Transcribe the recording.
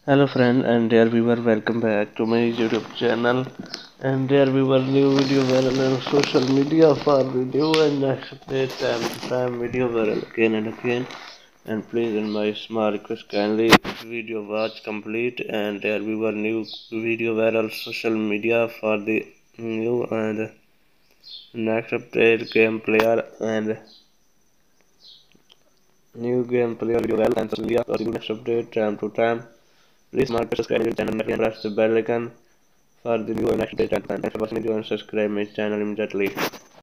Hello friend, and dear viewer, welcome back to my YouTube channel. And dear viewer, new video viral on social media for video and next update time to time video viral again and again. And please, in my small request, kindly video watch complete. And dear viewer, new video viral social media for the new and next update game player and new game player video viral and social media for the next update time to time. Please subscribe my channel and press the bell icon for the new and next update. Thanks for watching the video and subscribe my channel immediately.